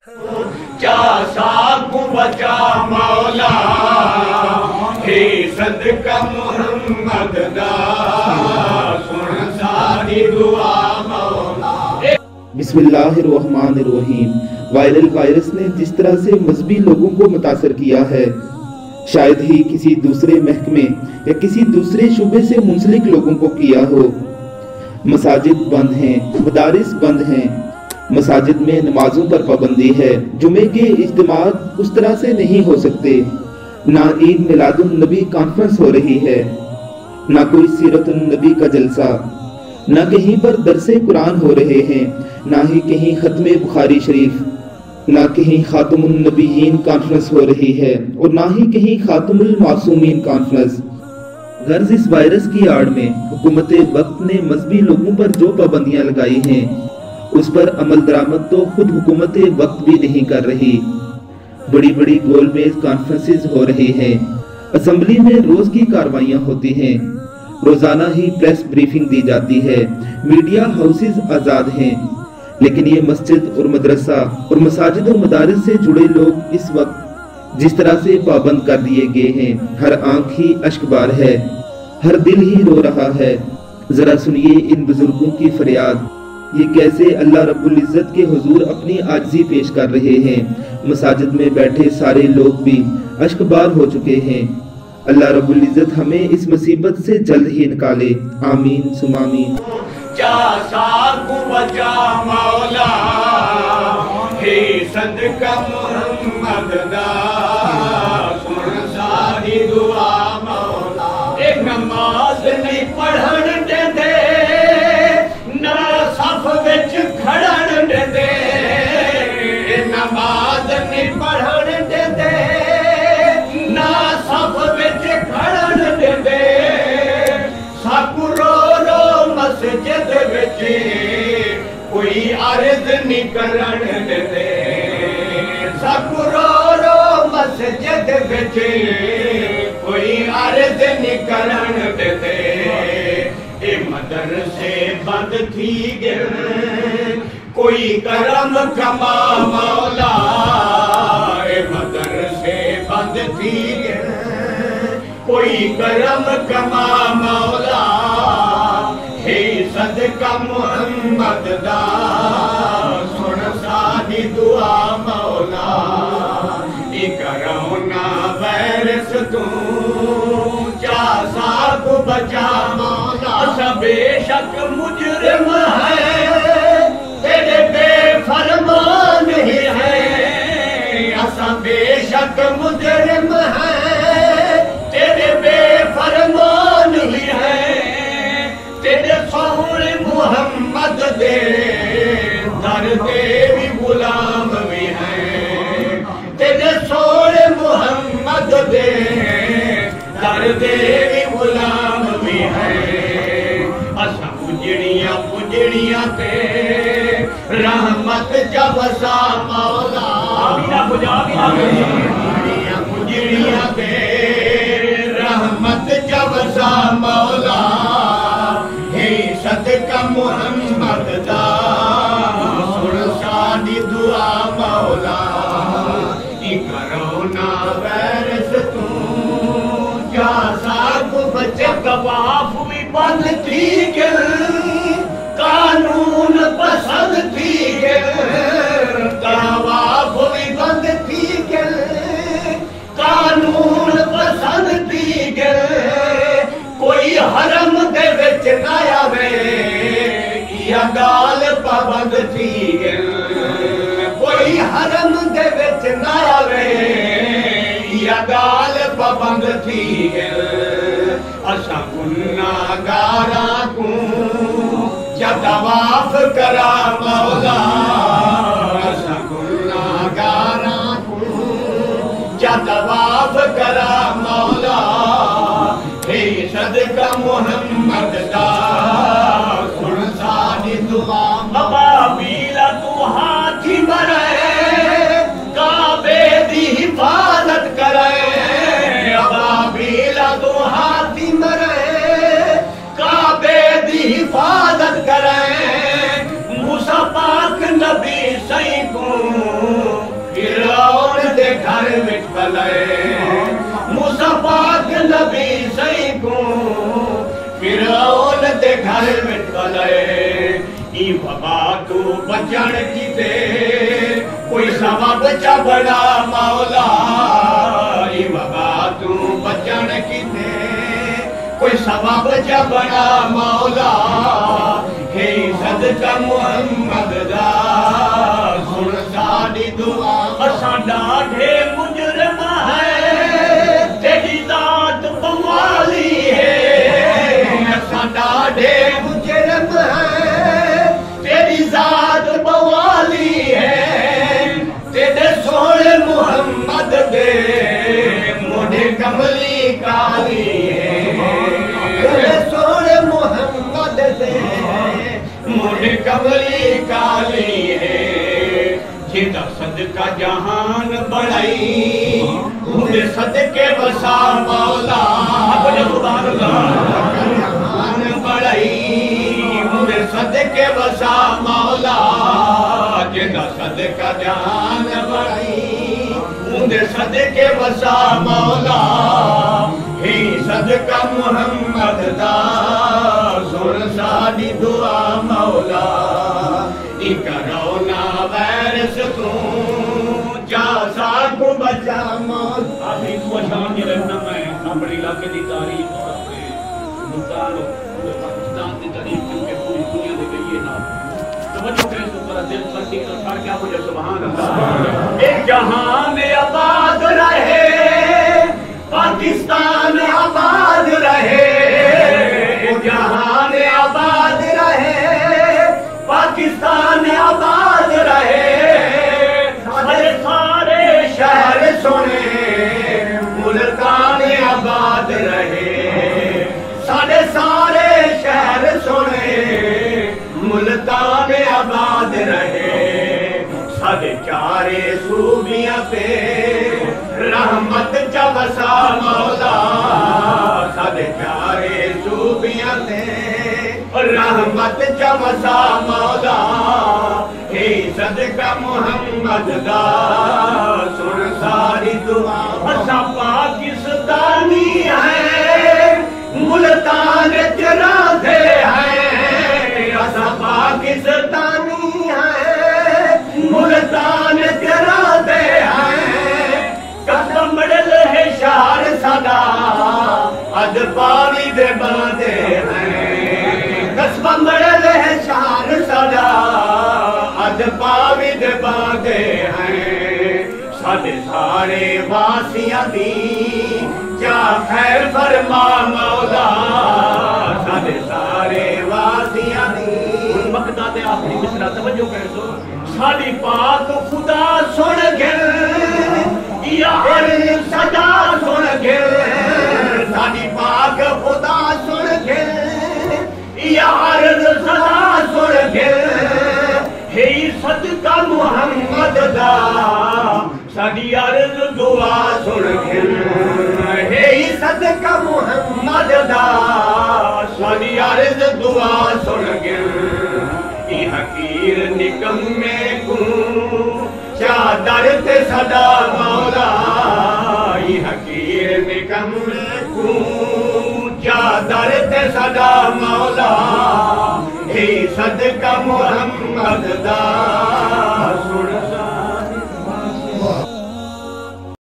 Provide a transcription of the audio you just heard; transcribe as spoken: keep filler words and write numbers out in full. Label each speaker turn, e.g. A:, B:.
A: क्या साकु बचा मौला हे सदका मोहम्मद दा सुन सारी दुआ मौला।
B: बिस्मिल्लाहिर्रहमानिर्रहीम। वायरल वायरस ने जिस तरह से मजहबी लोगों को मुतासर किया है, शायद ही किसी दूसरे महकमे या किसी दूसरे शुबे से मुंसलिक लोगों को किया हो। मसाजिद बंद हैं, मदारिस बंद हैं, मसाजिद में नमाजों पर पाबंदी है, जुमे के इज्तिमात उस तरह से नहीं हो सकते, ना ईद मिलादुन नबी कॉन्फ्रेंस हो रही है, ना कोई सीरतुन नबी का जलसा, ना कहीं पर दरसे कुरान हो रहे हैं, ना ही कहीं खत्मे बुखारी शरीफ, ना कहीं खातमुन नबीयीन कॉन्फ्रेंस हो रही है और ना ही कहीं खातमुल मासूमीन कॉन्फ्रेंस। गर्ज इस वायरस की आड़ में हुकूमत वक्त ने मजहबी लोगों पर जो पाबंदियां लगाई हैं उस पर अमल दरामद तो खुद हुकूमत वक्त भी नहीं कर रही। बड़ी बड़ी गोल मेज कॉन्फ्रेंसेस हो रही हैं, असेंबली में रोज की कार्रवाइयां होती हैं, रोजाना ही प्रेस ब्रीफिंग दी जाती है, मीडिया हाउसेस आजाद हैं, लेकिन ये मस्जिद और मदरसा और मसाजिद और मदारिस से जुड़े लोग इस वक्त जिस तरह से पाबंद कर दिए गए हैं, हर आंख ही अश्कबार है, हर दिल ही रो रहा है। जरा सुनिए इन बुजुर्गों की फरियाद, ये कैसे अल्लाह रब्बुल इज्जत के हुजूर अपनी आजिज़ी पेश कर रहे हैं। मसाजिद में बैठे सारे लोग भी अश्कबार हो चुके हैं। अल्लाह रब्बुल इज्जत हमें इस मुसीबत से जल्द ही निकाले, आमीन सुमामीन।
A: क्या साकु बचा मौला हे सदका मोहम्मद दा सुन सारी दुआ मौला। एक नमाज नहीं पढ़न देंदे, ना सफ विच खड़न देंदे, नमाज नहीं पढ़न देंदे, ना सफ विच खड़न देंदे, साकु रो रो मस्जिद विच कोई अर्ज नहीं करन देंदे, साकु रो रो मस्जिद विच कोई अर्ज नहीं करन देंदे। ए मदरसे बंद थी गए कोई करम कमा मौला, ए मदरसे बंद थी गए कोई करम कमा मौला, हे सदका मोहम्मद दा सुन साडी दुआ मौला। ए करोना वायरस तू क्या साकु बचा मौला। असा बेशक मुजरिम है तेरे बेफरमान ही है, असा बेशक मुजरिम है तेरे बेफरमान ही है, तेरे सोहरे मोहम्मद दे दर दे भी गुलाम भी है, तेरे सोहरे मोहम्मद दे दर दे भी गुलाम भी है। असा पुजड़िया पुजड़िया ते रहमत जब सा मौला, पुजड़िया पुजड़िया ते रहमत जब सा मौला, हे सदका मोहम्मद दा सुन साडी दुआ मौला। ई करोना वायरस तू क्या साकु बचा। तवाफ भी बंद थी गए, कानून पसंद थी गए, तवाफ भी बंद थी गए, कानून पसंद थी गए, कोई हरम दे विच ना आवे या गाल पाबंद थी गए, कोई हरम दे विच ना आवे या गाल पाबंद थी गए। असा गुनाहगारा को या तवाफ करा मौला, असा गुनाहगारा को या तवाफ करा मौला, हे सदका मोहम्मद दा सुन साडी दुआ। अबाबीला तू हाथी मरे काबे दी हिफाजत करे, अबाबीला तू हाथी मरे काबे दी हिफाजत करे, मूसा पाक नबी सही को ई वबा तू बचण की दे कोई सवा बचा बड़ा मौला ई वबा तू बचण की दे कोई सवा बचा बड़ा मौला हे सदका मुहम्मद दा सुन साडी दुआ असां ढाढे मुजरम है तेरी जात बवाली है असां ढाढे मुजरम है तेरी जात बवाली है तेरे सोने मुहम्मद दे मोढ़े कमली काली है तेरे सोने मुहम्मद दे मोढ़े कमली काली है जिदा सदका जहान बढ़ाई मुझे सदके बसा मौला सुभान अल्लाह जहान बढ़ाई मुझे सदके बसा मौला जिदा सदका जहान बढ़ाई मुझे सदके बसा मौला ही सदका मुहम्मद दा सुन साडी दुआ मौला करोना वायरस तू जा साकू बचा मौत अभी तो शान रहना मैं अपने इलाके की तारीफ और अपने मुल्तान और पाकिस्तान की तारीफ क्योंकि पूरी दुनिया में गई है ना तवज्जो करें तो पर दिल फटी तो कर क्या मुझे सुभान अल्लाह एक जहान आबाद रहे पाकिस्तान आबाद रहे एक जहान आबाद रहे पाकिस्तान आबाद रहे सारे सारे शहर सोने मुल्तान आबाद रहे सारे सारे शहर सोने मुल्तान आबाद रहे सारे चारे सूबिया पे रहमत चबसा मौला सारे चारे सूबिया पे रहमत चमसा मौला हे सदका मुहम्मद दा सुन सारी दुआ असा पाकिस्तानी है मुल्तान चराते हैं असा पाकिस्तानी है मुल्तान चराते हैं कदम मडल है शहर सदा अद पानी दे बांधे हैं कस्बा मडल है शान सदा अद पाविद बांधे हैं साढ़े सारे वासियां दी क्या खैर फरमा मौला साढ़े सारे वासियां दी मकदा ते आखिरी मिसरा तवज्जो कर सो साडी पाक खुदा सुन गिल यार सदा सुन गिल साडी पाक खुदा सुन गिल यार सदा सुन गिल हे सदका मुहम्मद दा साडी अर्ज दुआ सुन गिल हे सदका मुहम्मद दा साडी अर्ज दुआ सुन गिल ई हकीर निकम्मे को चादर ते सदा मौला ई हकीर निकम्मे को चादर ते सदा मौला हे सदका मुहम्मद दा